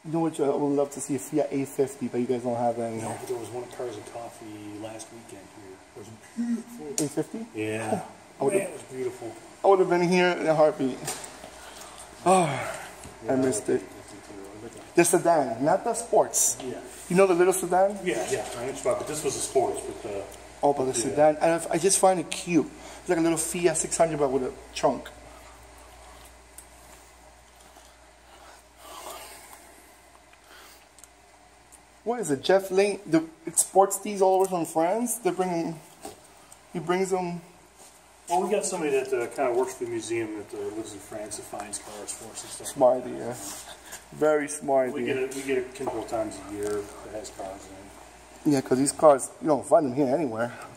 You know what? I would love to see a Fiat 850, but you guys don't have any. No, but there was one at Cars and Coffee last weekend here. It was beautiful. 850? Yeah. Oh, man, it was beautiful. I would have been here in a heartbeat. Oh, yeah, I missed it. The sedan, not the sports. Yeah. You know the little sedan? Yeah. I understand, but this was a sports. But the sedan, I just find it cute. It's like a little Fiat 600, but with a trunk. What is it? Jeff Lane exports these all over from France. He brings them. Well, we got somebody that kind of works for the museum that lives in France that finds cars for us and stuff. Smart idea. Very smart idea. We get a couple of times a year that has cars in it. Yeah, because these cars, you don't find them here anywhere.